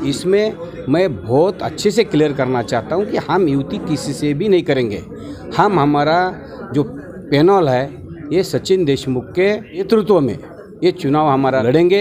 इसमें मैं बहुत अच्छे से क्लियर करना चाहता हूं कि हम युति किसी से भी नहीं करेंगे। हमारा जो पैनल है ये सचिन देशमुख के नेतृत्व में ये चुनाव हमारा लड़ेंगे।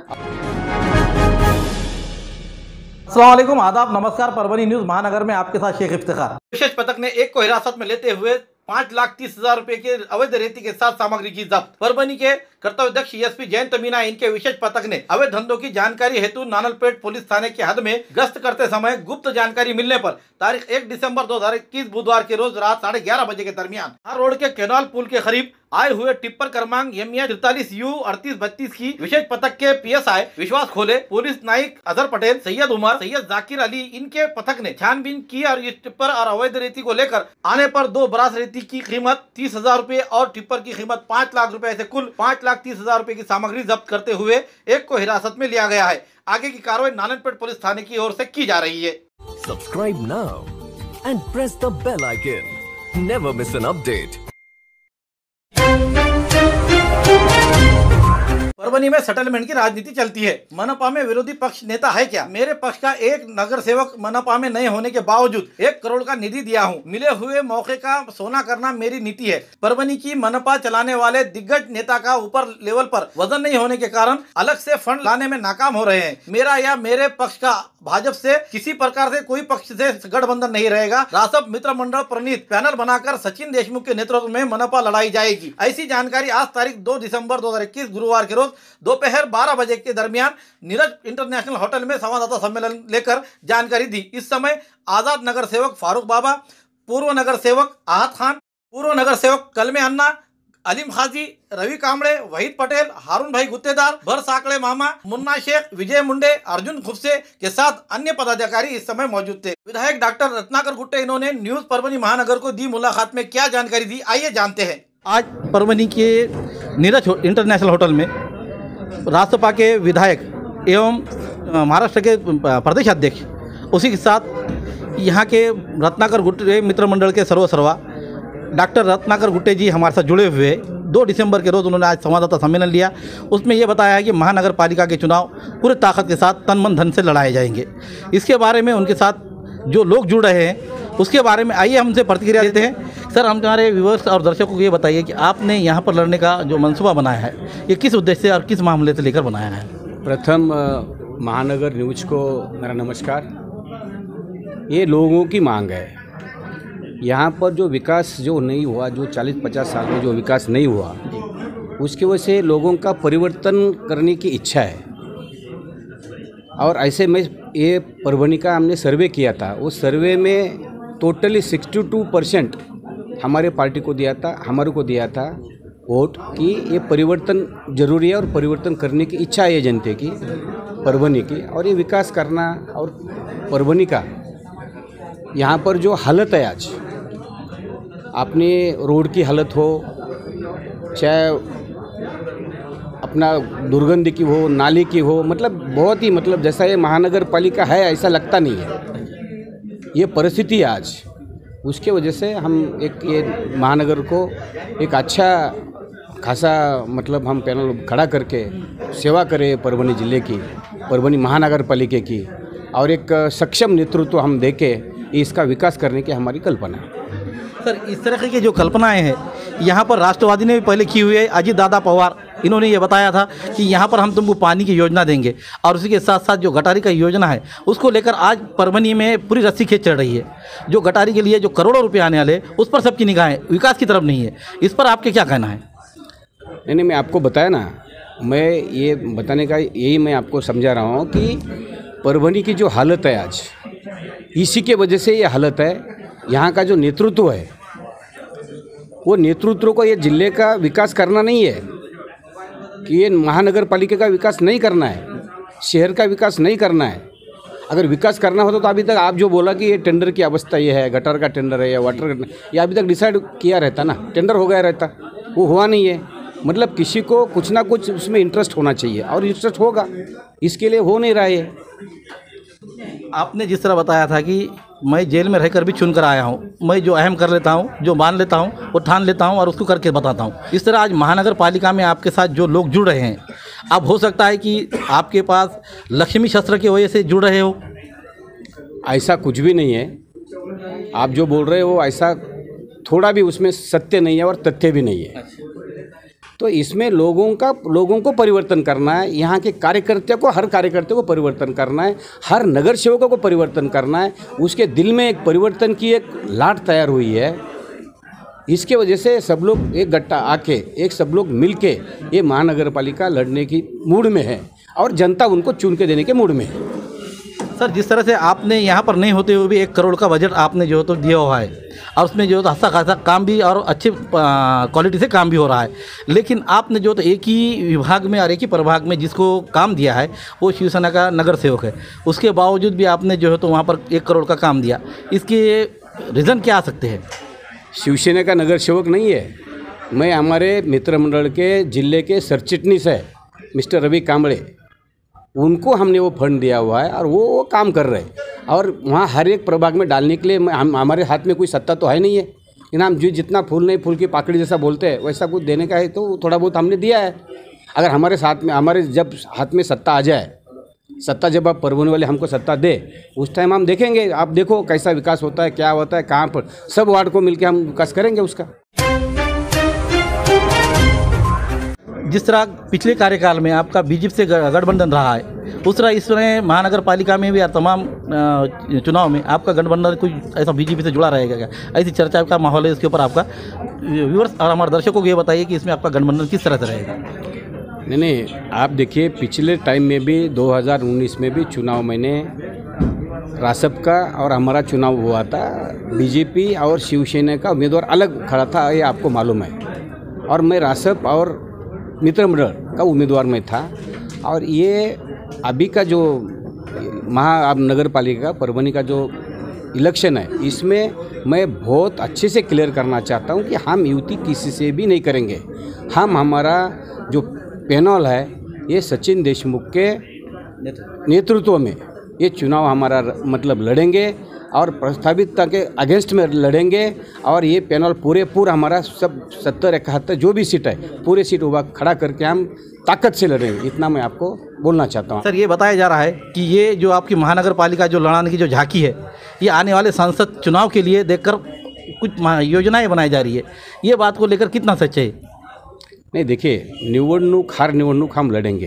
अस्सलाम वालेकुम, आदाब, नमस्कार। परभनी न्यूज़ महानगर में आपके साथ शेख इफ्तिखार। विशेष पथक ने एक को हिरासत में लेते हुए 5,30,000 रुपए के अवैध रेती के साथ सामग्री की जब्त। परभनी के कर्तव्यदक्ष एसपी जयंत मीना इनके विशेष पथक ने अवैध धंधों की जानकारी हेतु नानलपेट पुलिस थाने के हद में गश्त करते समय गुप्त जानकारी मिलने पर तारीख 1 दिसंबर 2021 बुधवार के रोज रात 11:30 बजे के दरमियान हर रोड के कैनाल पुल के करीब आए हुए टिप्पर क्रमांक ME 43U3832 की विशेष पथक के PSI विश्वास खोले, पुलिस नाइक अजहर पटेल, सैयद उमर, सैयद जाकिर अली इनके पथक ने छानबीन की और इस टिप्पर और अवैध रेती को लेकर आने पर 2 बरास रेती की कीमत 30,000 रुपए और टिप्पर की कीमत 5 लाख रुपए से कुल 5,30,000 रुपए की सामग्री जब्त करते हुए एक को हिरासत में लिया गया है। आगे की कार्रवाई नानलपेट पुलिस थाने की ओर से की जा रही है। Subscribe now and press the bell icon. Never miss an update. Parbhani में सेटलमेंट की राजनीति चलती है। मनपा में विरोधी पक्ष नेता है क्या? मेरे पक्ष का एक नगर सेवक मनपा में नहीं होने के बावजूद 1 करोड़ का निधि दिया हूं। मिले हुए मौके का सोना करना मेरी नीति है। परभनी की मनपा चलाने वाले दिग्गज नेता का ऊपर लेवल पर वजन नहीं होने के कारण अलग से फंड लाने में नाकाम हो रहे हैं। मेरा या मेरे पक्ष का भाजपा से किसी प्रकार से कोई पक्ष से गठबंधन नहीं रहेगा। रासप मित्र मंडल प्रणीत पैनल बनाकर सचिन देशमुख के नेतृत्व में मनपा लड़ाई जाएगी। ऐसी जानकारी आज तारीख 2 दिसंबर 2021 गुरुवार के रोज दोपहर 12 बजे के दरमियान नीरज इंटरनेशनल होटल में संवाददाता सम्मेलन लेकर जानकारी दी। इस समय आजाद नगर सेवक फारूक बाबा, पूर्व नगर सेवक आहत खान, पूर्व नगर सेवक कलमे अन्ना, अलीम खाजी, रवि कामड़े, वहीद पटेल, हारून भाई गुत्तेदार, भर साकड़े मामा, मुन्ना शेख, विजय मुंडे, अर्जुन खुफसे के साथ अन्य पदाधिकारी इस समय मौजूद थे। विधायक डॉक्टर रत्नाकर गुट्टे इन्होंने न्यूज परभनी महानगर को दी मुलाकात में क्या जानकारी दी, आइए जानते हैं। आज परभनी के नीरज इंटरनेशनल होटल में राष्ट्रपा के विधायक एवं महाराष्ट्र के प्रदेश अध्यक्ष, उसी के साथ यहाँ के रत्नाकर गुट्टे मित्र मंडल के सर्वा डॉक्टर रत्नाकर गुट्टे जी हमारे साथ जुड़े हुए 2 दिसंबर के रोज़ उन्होंने आज संवाददाता सम्मेलन लिया। उसमें ये बताया है कि महानगर पालिका के चुनाव पूरी ताकत के साथ तन मन धन से लड़ाए जाएंगे। इसके बारे में उनके साथ जो लोग जुड़ रहे हैं उसके बारे में आइए हम उनसे प्रतिक्रिया देते हैं। सर, हम हमारे व्यूअर्स और दर्शकों को ये बताइए कि आपने यहाँ पर लड़ने का जो मनसूबा बनाया है ये किस उद्देश्य से और किस मामले से लेकर बनाया है? प्रथम महानगर न्यूज को मेरा नमस्कार। ये लोगों की मांग है। यहाँ पर जो विकास जो नहीं हुआ, जो 40-50 साल में जो विकास नहीं हुआ, उसकी वजह से लोगों का परिवर्तन करने की इच्छा है। और ऐसे में ये परभनी का हमने सर्वे किया था, उस सर्वे में टोटली 62% हमारे पार्टी को दिया था, हमारे को दिया था वोट कि ये परिवर्तन जरूरी है और परिवर्तन करने की इच्छा है जनता की, परभनी की, और ये विकास करना। और परभनी का यहाँ पर जो हालत है आज, अपने रोड की हालत हो, चाहे अपना दुर्गंध की हो, नाली की हो, मतलब बहुत ही जैसा ये महानगर पालिका है ऐसा लगता नहीं है। ये परिस्थिति है आज, उसके वजह से हम ये महानगर को एक अच्छा खासा हम पैनल खड़ा करके सेवा करें परभनी जिले की, परभनी महानगर पालिका की, और एक सक्षम नेतृत्व हम देके इसका विकास करने की हमारी कल्पना है। सर, इस तरह की जो कल्पनाएं हैं यहाँ पर राष्ट्रवादी ने भी पहले की हुई है। अजीत दादा पवार इन्होंने ये बताया था कि यहाँ पर हम तुमको पानी की योजना देंगे, और उसी के साथ साथ जो गटारी का योजना है उसको लेकर आज परभनी में पूरी रस्सी खेच चल रही है। जो गटारी के लिए जो करोड़ों रुपये आने वाले उस पर सबकी निगाहें विकास की तरफ नहीं है। इस पर आपके क्या कहना है? नहीं, मैं आपको बताया ना, मैं ये बताने का यही मैं आपको समझा रहा हूँ कि परभनी की जो हालत है आज, इसी के वजह से ये हालत है। यहाँ का जो नेतृत्व है वो नेतृत्व को ये जिले का विकास करना नहीं है, कि ये महानगर पालिका का विकास नहीं करना है, शहर का विकास नहीं करना है। अगर विकास करना होता तो अभी तक आप जो बोला कि ये टेंडर की अवस्था ये है, गटर का टेंडर है या वाटर का, ये अभी तक डिसाइड किया रहता ना, टेंडर हो गया रहता, वो हुआ नहीं है। किसी को कुछ ना कुछ उसमें इंटरेस्ट होना चाहिए, और इंटरेस्ट होगा, इसके लिए हो नहीं रहा है। आपने जिस तरह बताया था कि मैं जेल में रहकर भी चुन कर आया हूँ, मैं जो अहम कर लेता हूँ, जो मान लेता हूँ, वो ठान लेता हूँ और उसको करके बताता हूँ। इस तरह आज महानगर पालिका में आपके साथ जो लोग जुड़ रहे हैं अब हो सकता है कि आपके पास लक्ष्मी शस्त्र की वजह से जुड़ रहे हो। ऐसा कुछ भी नहीं है। आप जो बोल रहे हो ऐसा थोड़ा भी उसमें सत्य नहीं है और तथ्य भी नहीं है। तो इसमें लोगों को परिवर्तन करना है, यहाँ के कार्यकर्ता को, हर कार्यकर्ता को परिवर्तन करना है, हर नगर सेवकों को परिवर्तन करना है। उसके दिल में एक परिवर्तन की एक लाट तैयार हुई है। इसके वजह से सब लोग एक गट्टा आके, सब लोग मिलके ये महानगर पालिका लड़ने की मूड में है और जनता उनको चुन के देने के मूड में है। सर, जिस तरह से आपने यहाँ पर नहीं होते हुए भी 1 करोड़ का बजट आपने जो तो दिया हुआ है और उसमें जो तो अच्छा खासा काम भी और अच्छे क्वालिटी से काम भी हो रहा है, लेकिन आपने जो तो एक ही विभाग में और एक ही प्रभाग में जिसको काम दिया है वो शिवसेना का नगर सेवक है, उसके बावजूद भी आपने जो है तो वहाँ पर 1 करोड़ का काम दिया। इसके रीज़न क्या आ सकते हैं? शिवसेना का नगर सेवक नहीं है मैं, हमारे मित्र मंडल के जिले के सरचिटनीस है मिस्टर रवि कांबड़े, उनको हमने वो फंड दिया हुआ है और वो काम कर रहे हैं। और वहाँ हर एक प्रभाग में डालने के लिए हमारे हाथ में कोई सत्ता तो है नहीं है, लेकिन हम जो जितना फूल नहीं फूल की पाकड़ी जैसा बोलते हैं वैसा कुछ देने का है तो थोड़ा बहुत हमने दिया है। अगर हमारे जब हाथ में सत्ता आ जाए, सत्ता जब आप परवने वाले हमको सत्ता दे, उस टाइम हम देखेंगे। आप देखो कैसा विकास होता है, क्या होता है, कहाँ पर सब वार्ड को मिलकर हम विकास करेंगे उसका। जिस तरह पिछले कार्यकाल में आपका बीजेपी से गठबंधन रहा है, उस तरह इस समय महानगर पालिका में भी और तमाम चुनाव में आपका गठबंधन कुछ ऐसा बीजेपी से जुड़ा रहेगा क्या? ऐसी चर्चा का माहौल है, इसके ऊपर आपका व्यूअर्स और हमारे दर्शकों को ये बताइए कि इसमें आपका गठबंधन किस तरह से रहेगा? नहीं, आप देखिए पिछले टाइम में भी 2019 में भी चुनाव मैंने रासप का और हमारा चुनाव हुआ था, बीजेपी और शिवसेना का उम्मीदवार अलग खड़ा था, ये आपको मालूम है। और मैं रासप और मित्र मंडल का उम्मीदवार में था। और ये अभी का जो नगर पालिका परभनी का जो इलेक्शन है, इसमें मैं बहुत अच्छे से क्लियर करना चाहता हूँ कि हम युति किसी से भी नहीं करेंगे। हमारा जो पैनल है ये सचिन देशमुख के नेतृत्व में ये चुनाव हमारा मतलब लड़ेंगे और प्रस्तावितता के अगेंस्ट में लड़ेंगे। और ये पैनल पूरा हमारा सब 70-71 जो भी सीट है पूरे सीट हुआ खड़ा करके हम ताकत से लड़ेंगे, इतना मैं आपको बोलना चाहता हूँ। सर, ये बताया जा रहा है कि ये जो आपकी महानगर पालिका जो लड़ाने की जो झांकी है, ये आने वाले संसद चुनाव के लिए देखकर कुछ योजनाएं बनाई जा रही है, ये बात को लेकर कितना सच है? नहीं, देखिए हर निवडणूक हम लड़ेंगे।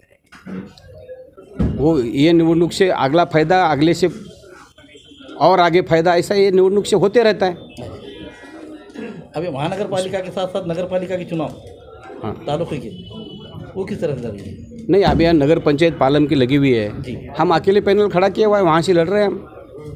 वो ये निवडणूक से अगला फायदा अगले से और आगे फायदा, ऐसा ये निवडणूक से होते रहता है। अभी महानगर पालिका के साथ साथ नगर पालिका के चुनाव, हाँ, तालुके के, वो किस तरह से लड़ रही है? नहीं, अभी यहाँ नगर पंचायत पालम की लगी हुई है, हम अकेले पैनल खड़ा किया हुआ है, वहाँ से लड़ रहे हैं हम।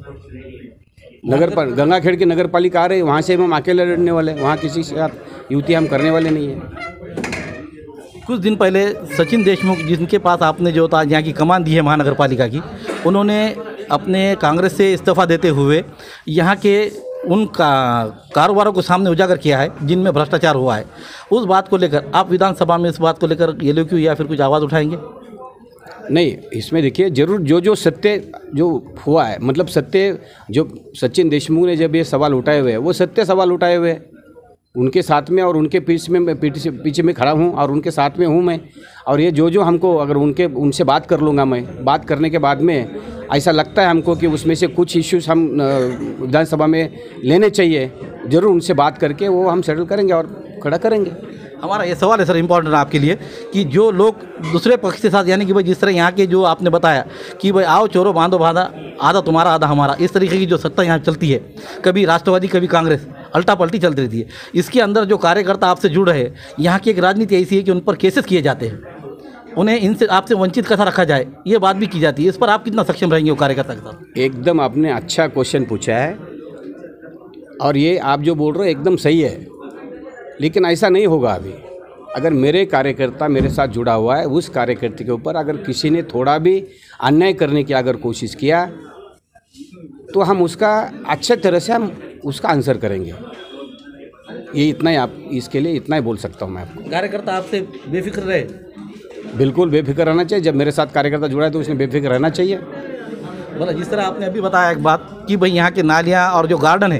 गंगाखेड़ की नगर पालिका आ रही है, वहाँ से हम अकेले लड़ने वाले, वहाँ किसी से साथ युति हम करने वाले नहीं है। कुछ दिन पहले सचिन देशमुख, जिनके पास आपने जो था यहाँ की कमान दी है महानगर पालिका की, उन्होंने अपने कांग्रेस से इस्तीफा देते हुए यहाँ के उन कारोबारों को सामने उजागर किया है जिनमें भ्रष्टाचार हुआ है। उस बात को लेकर आप विधानसभा में इस बात को लेकर ये लोग क्यों या फिर कुछ आवाज़ उठाएंगे? नहीं, इसमें देखिए जरूर जो सत्य जो हुआ है, मतलब सत्य जो सचिन देशमुख ने जब ये सवाल उठाए हुए हैं वो सत्य सवाल उठाए हुए हैं, उनके साथ में और उनके पीछे में खड़ा हूँ और उनके साथ में हूँ मैं। और ये जो हमको अगर उनसे बात कर लूँगा, मैं बात करने के बाद में ऐसा लगता है हमको कि उसमें से कुछ इश्यूज हम विधानसभा में लेने चाहिए, ज़रूर उनसे बात करके वो हम सेटल करेंगे और खड़ा करेंगे। हमारा ये सवाल है सर इम्पोर्टेंट आपके लिए कि जो लोग दूसरे पक्ष के साथ, यानी कि भाई जिस तरह यहाँ के जो आपने बताया कि भाई आओ चोरो बांधो बांधा, आधा तुम्हारा आधा हमारा, इस तरीके की जो सत्ता यहाँ चलती है, कभी राष्ट्रवादी कभी कांग्रेस, अल्टा पल्टी चलती रहती है। इसके अंदर जो कार्यकर्ता आपसे जुड़ रहे हैं, यहाँ की एक राजनीति ऐसी है कि उन पर केसेस किए जाते हैं, उन्हें इनसे आपसे वंचित कैसा रखा जाए ये बात भी की जाती है। इस पर आप कितना सक्षम रहेंगे वो कार्यकर्ता के साथ? एकदम आपने अच्छा क्वेश्चन पूछा है और ये आप जो बोल रहे हो एकदम सही है, लेकिन ऐसा नहीं होगा अभी। अगर मेरे कार्यकर्ता मेरे साथ जुड़ा हुआ है, उस कार्यकर्ता के ऊपर अगर किसी ने थोड़ा भी अन्याय करने की अगर कोशिश किया तो हम उसका अच्छे तरह से हम उसका आंसर करेंगे। ये इतना ही, आप इसके लिए इतना ही बोल सकता हूँ मैं आपको। कार्यकर्ता आपसे बेफिक्र रहे? बिल्कुल बेफिक्र रहना चाहिए। जब मेरे साथ कार्यकर्ता जुड़ा है तो उसने बेफिक्र रहना चाहिए। बोला जिस तरह आपने अभी बताया एक बात कि भाई यहाँ के नालियाँ और जो गार्डन है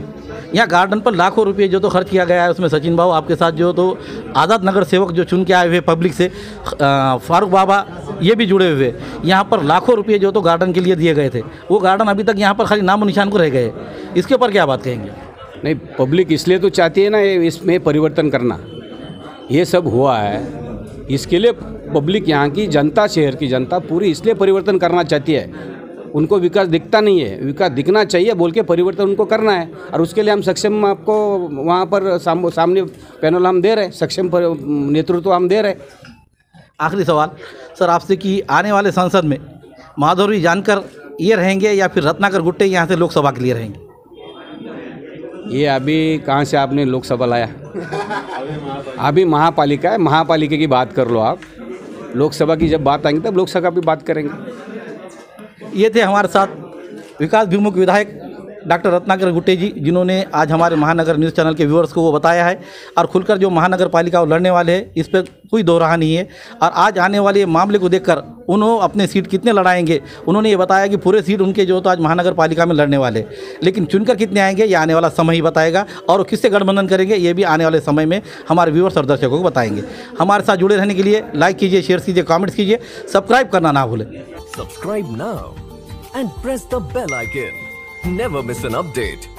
यहाँ गार्डन पर लाखों रुपये जो तो खर्च किया गया है, उसमें सचिन भाऊ आपके साथ जो तो आज़ाद नगर सेवक जो चुन के आए हुए पब्लिक से, फारूक बाबा ये भी जुड़े हुए। यहाँ पर लाखों रुपये जो तो गार्डन के लिए दिए गए थे, वो गार्डन अभी तक यहाँ पर खाली नामो निशान को रह गए। इसके ऊपर क्या बात कहेंगे? नहीं, पब्लिक इसलिए तो चाहती है ना इसमें परिवर्तन करना। ये सब हुआ है, इसके लिए पब्लिक, यहाँ की जनता, शहर की जनता पूरी इसलिए परिवर्तन करना चाहती है। उनको विकास दिखता नहीं है, विकास दिखना चाहिए बोल के परिवर्तन उनको करना है, और उसके लिए हम सक्षम आपको वहाँ पर सामने पैनल हम दे रहे हैं, सक्षम नेतृत्व हम दे रहे हैं। आखिरी सवाल सर आपसे कि आने वाले संसद में माधुरी जानकर ये रहेंगे या फिर रत्नाकर गुट्टे यहाँ से लोकसभा के लिए रहेंगे? ये अभी कहाँ से आपने लोकसभा लाया? अभी महापालिका है, महापालिका की बात कर लो आप। लोकसभा की जब बात आएंगी तब लोकसभा की बात करेंगे। ये थे हमारे साथ विकास विमुख विधायक डॉक्टर रत्नाकर गुट्टे जी, जिन्होंने आज हमारे महानगर न्यूज़ चैनल के व्यूअर्स को वो बताया है और खुलकर जो महानगर पालिका वो लड़ने वाले हैं इस पर कोई दो राह नहीं है। और आज आने वाले मामले को देखकर उन्होंने अपने सीट कितने लड़ाएंगे, उन्होंने ये बताया कि पूरे सीट उनके जो तो आज महानगर पालिका में लड़ने वाले, लेकिन चुनकर कितने आएंगे ये आने वाला समय ही बताएगा, और वो किससे गठबंधन करेंगे ये भी आने वाले समय में हमारे व्यूअर्स और दर्शकों को बताएंगे। हमारे साथ जुड़े रहने के लिए लाइक कीजिए, शेयर कीजिए, कमेंट्स कीजिए, सब्सक्राइब करना ना भूलें। Subscribe now and press the bell icon. Never miss an update.